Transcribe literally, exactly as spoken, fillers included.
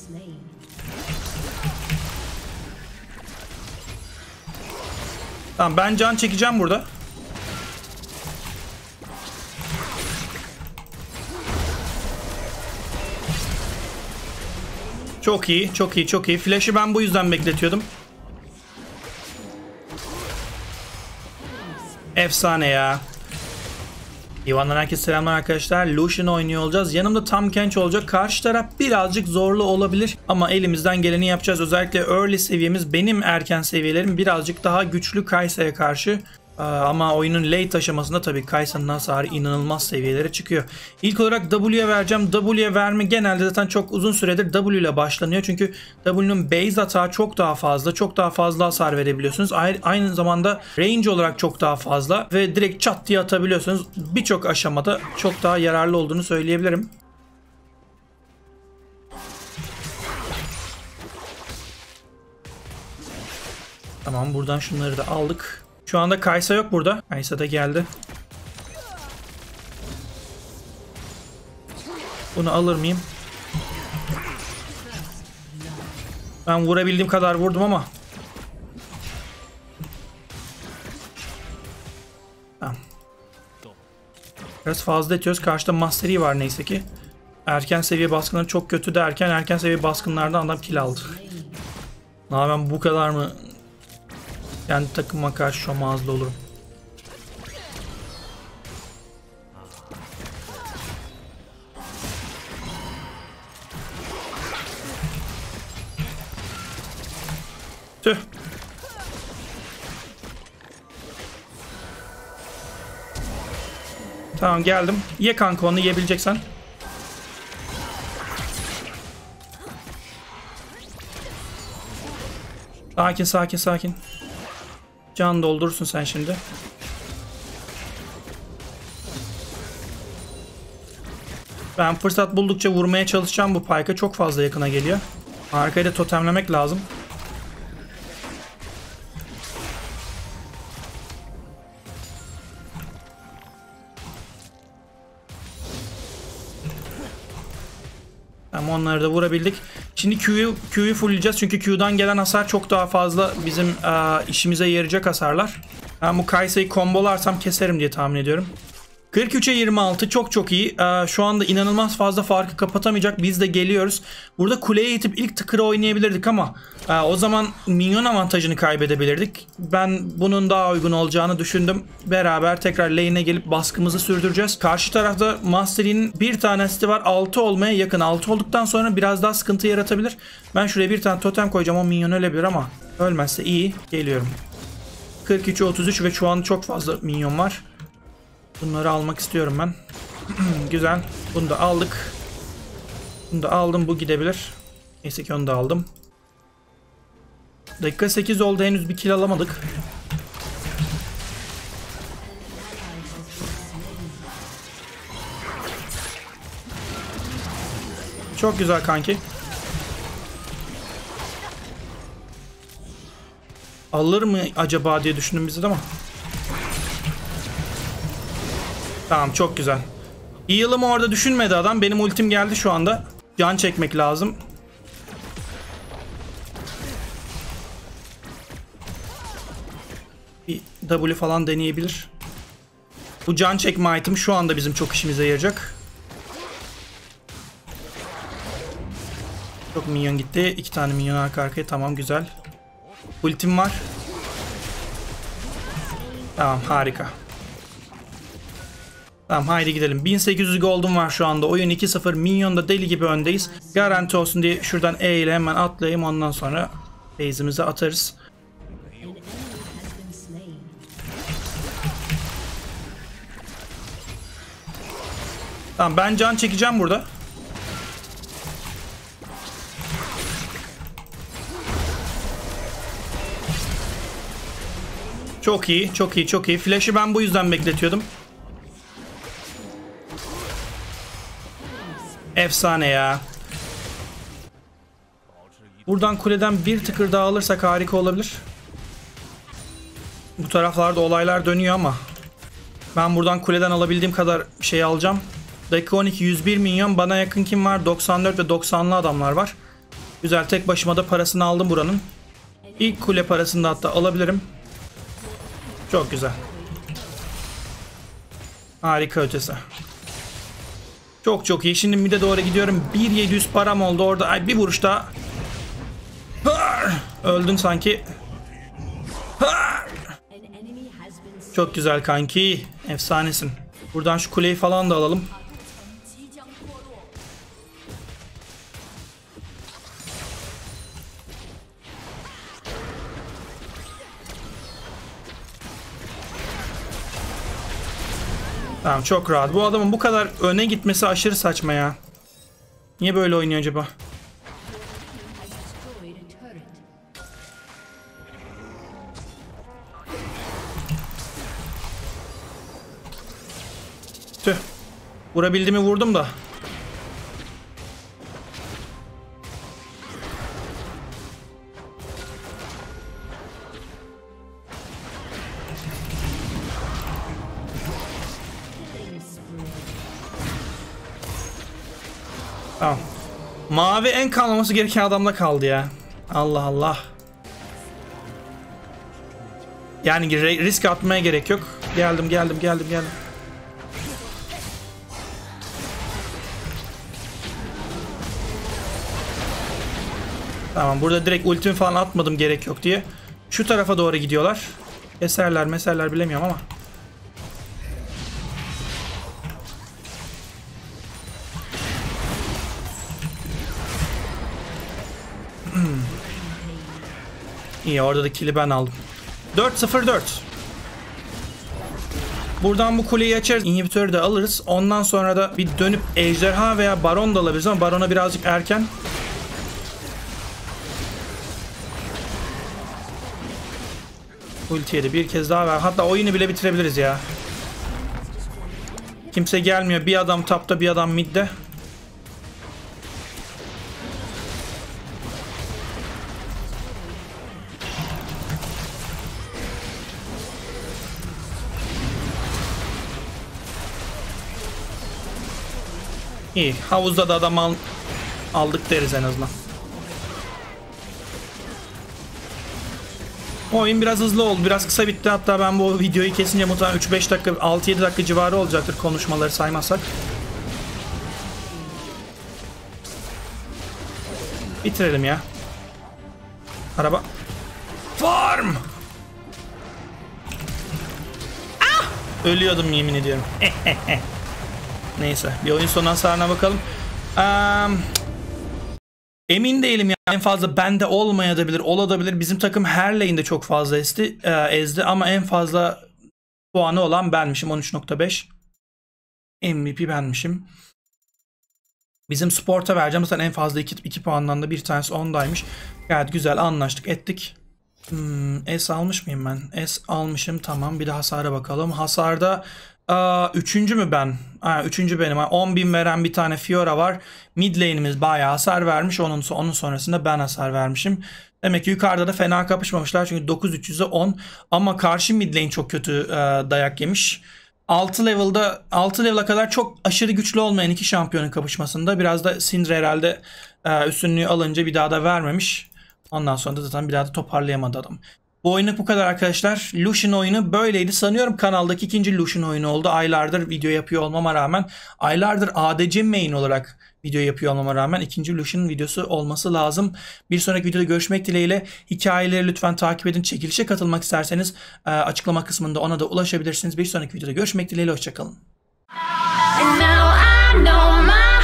Tamam, ben can çekeceğim burada. Çok iyi, çok iyi, çok iyi. Flash'ı ben bu yüzden bekletiyordum. Efsane ya. Ivan'dan herkese selamlar arkadaşlar. Lucian oynuyor olacağız. Yanımda Tahm Kench olacak. Karşı taraf birazcık zorlu olabilir ama elimizden geleni yapacağız. Özellikle early seviyemiz, benim erken seviyelerim birazcık daha güçlü Kaysa'ya karşı. Ama oyunun late aşamasında tabii Kaysa'nın hasarı inanılmaz seviyelere çıkıyor. İlk olarak W'ye vereceğim. W'ye verme genelde zaten çok uzun süredir W ile başlanıyor. Çünkü W'nun base atağı çok daha fazla. Çok daha fazla hasar verebiliyorsunuz. Aynı zamanda range olarak çok daha fazla. Ve direkt çat diye atabiliyorsunuz. Birçok aşamada çok daha yararlı olduğunu söyleyebilirim. Tamam, buradan şunları da aldık. Şu anda Kaysa yok burada. Kaysa da geldi. Bunu alır mıyım? Ben vurabildiğim kadar vurdum ama. Tamam. Biraz fazla etiyoruz. Karşıda Master Yi var neyse ki. Erken seviye baskınları çok kötü derken erken seviye baskınlardan adam kill aldı. Daha ben bu kadar mı kendi takıma karşı şomazlı olurum? Tüh. Tamam, geldim. Ye kanka, onu yiyebileceksen. Sakin sakin sakin. Can doldurursun sen şimdi. Ben fırsat buldukça vurmaya çalışacağım bu Pyke'a. Çok fazla yakına geliyor. Arkayı da totemlemek lazım. Tamam, onları da vurabildik. Şimdi Q'yu Q'yu fullleyeceğiz çünkü Q'dan gelen hasar çok daha fazla bizim e, işimize yarayacak hasarlar. Ben bu Kaysa'yı kombolarsam keserim diye tahmin ediyorum. kırk üçe yirmi altı çok çok iyi. Ee, şu anda inanılmaz fazla farkı kapatamayacak. Biz de geliyoruz. Burada kuleye itip ilk tıkırı oynayabilirdik ama e, o zaman minyon avantajını kaybedebilirdik. Ben bunun daha uygun olacağını düşündüm. Beraber tekrar lane'e gelip baskımızı sürdüreceğiz. Karşı tarafta Master Yi'nin bir tanesi var. altı olmaya yakın. altı olduktan sonra biraz daha sıkıntı yaratabilir. Ben şuraya bir tane totem koyacağım. O minyon ölebilir ama ölmezse iyi. Geliyorum. kırk üçe otuz üç ve şu an çok fazla minyon var. Bunları almak istiyorum ben. Güzel. Bunu da aldık. Bunu da aldım. Bu gidebilir. Neyse ki onu da aldım. Dakika sekiz oldu. Henüz bir kill alamadık. Çok güzel kanki. Alır mı acaba diye düşündüm bizi de ama. Tamam, çok güzel. Heal'ımı orada düşünmedi adam. Benim ultim geldi şu anda. Can çekmek lazım. Bir W falan deneyebilir. Bu can çekme item şu anda bizim çok işimize yarayacak. Çok minyon gitti. İki tane minyon arka arkaya. Tamam, güzel. Ultim var. Tamam, harika. Tamam, haydi gidelim. bin sekiz yüz gold'um var şu anda. Oyun iki sıfır. Minyon'da deli gibi öndeyiz. Garanti olsun diye şuradan E ile hemen atlayayım. Ondan sonra base'imize atarız. Tamam, ben can çekeceğim burada. Çok iyi, çok iyi, çok iyi. Flash'ı ben bu yüzden bekletiyordum. Efsane ya. Buradan kuleden bir tıkır daha alırsak harika olabilir. Bu taraflarda olaylar dönüyor ama ben buradan kuleden alabildiğim kadar şey alacağım. Dakika on iki, yüz bir milyon. Bana yakın kim var? doksan dört ve doksanlı adamlar var. Güzel, tek başıma da parasını aldım buranın. İlk kule parasını da hatta alabilirim. Çok güzel. Harika ötesi. Çok çok iyi. Şimdi mid'e doğru gidiyorum. bir bin yedi yüz param oldu orada. Ay, bir vuruşta. Öldün sanki. Çok güzel kanki. Efsanesin. Buradan şu kuleyi falan da alalım. Tamam, çok rahat. Bu adamın bu kadar öne gitmesi aşırı saçma ya. Niye böyle oynuyor acaba? Tüh. Vurabildiğimi vurdum da. Tamam. Mavi en kalmaması gereken adamda kaldı ya. Allah Allah. Yani risk atmaya gerek yok. Geldim geldim geldim geldim. Tamam, burada direkt ultimi falan atmadım gerek yok diye. Şu tarafa doğru gidiyorlar. Eserler meserler bilemiyorum ama. İyi, orada da kill'i ben aldım. dört sıfır dört. Buradan bu kuleyi açarız. İnhibitörü de alırız. Ondan sonra da bir dönüp ejderha veya baron da alabiliriz ama barona birazcık erken. Ultiye de bir kez daha ver. Hatta oyunu bile bitirebiliriz ya. Kimse gelmiyor. Bir adam tapta, bir adam midde. İyi. Havuzda da adam al aldık deriz en azından. Oyun biraz hızlı oldu. Biraz kısa bitti. Hatta ben bu videoyu kesince muhtemelen üç beş dakika, altı yedi dakika civarı olacaktır konuşmaları saymazsak. Bitirelim ya. Araba. Farm! Ah! Ölüyordum yemin ediyorum. Neyse. Bir oyun sonu hasarına bakalım. Um, emin değilim ya. En fazla bende olmayabilir, olabilir. Bizim takım her lane'de çok fazla ezdi, e, ezdi ama en fazla puanı olan benmişim. on üç nokta beş. M V P benmişim. Bizim sporta vereceğim. Mesela en fazla iki puandan da bir tanesi ondaymış. Gayet güzel anlaştık ettik. Hmm, S almış mıyım ben? S almışım, tamam. Bir de hasara bakalım. Hasarda aa, üçüncü mü ben? Aa, üçüncü benim. on bin veren bir tane Fiora var. Mid lane'imiz bayağı hasar vermiş. Onun, onun sonrasında ben hasar vermişim. Demek ki yukarıda da fena kapışmamışlar. Çünkü dokuz bin üç yüze on. Ama karşı mid lane çok kötü e, dayak yemiş. altı level'da altı level'a kadar çok aşırı güçlü olmayan iki şampiyonun kapışmasında biraz da Syndra herhalde e, üstünlüğü alınca bir daha da vermemiş. Ondan sonra da zaten bir daha da toparlayamadı adam. Bu oyunluk bu kadar arkadaşlar. Lucian oyunu böyleydi. Sanıyorum kanaldaki ikinci Lucian oyunu oldu. Aylardır video yapıyor olmama rağmen, aylardır A D C main olarak video yapıyor olmama rağmen ikinci Lucian videosu olması lazım. Bir sonraki videoda görüşmek dileğiyle. Hikayeleri lütfen takip edin. Çekilişe katılmak isterseniz açıklama kısmında ona da ulaşabilirsiniz. Bir sonraki videoda görüşmek dileğiyle. Hoşçakalın.